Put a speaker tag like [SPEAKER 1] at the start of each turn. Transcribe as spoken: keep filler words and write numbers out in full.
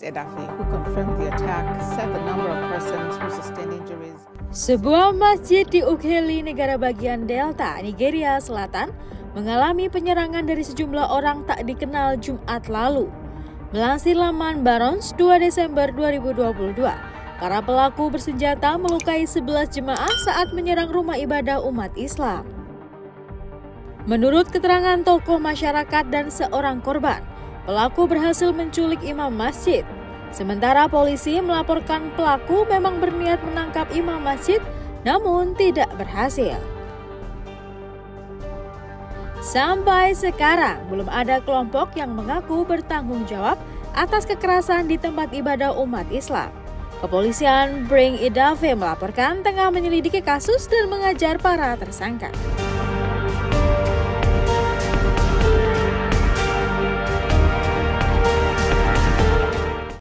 [SPEAKER 1] Edafe, who confirmed the attack, said the number of persons who sustained injuries.
[SPEAKER 2] Sebuah masjid di Ukheli, negara bagian Delta, Nigeria Selatan, mengalami penyerangan dari sejumlah orang tak dikenal Jumat lalu. Melansir laman Barons dua Desember dua ribu dua puluh dua, para pelaku bersenjata melukai sebelas jemaah saat menyerang rumah ibadah umat Islam. Menurut keterangan tokoh masyarakat dan seorang korban, pelaku berhasil menculik imam masjid. Sementara polisi melaporkan pelaku memang berniat menangkap imam masjid, namun tidak berhasil. Sampai sekarang, belum ada kelompok yang mengaku bertanggung jawab atas kekerasan di tempat ibadah umat Islam. Kepolisian Bring Edafe melaporkan tengah menyelidiki kasus dan mengajar para tersangka.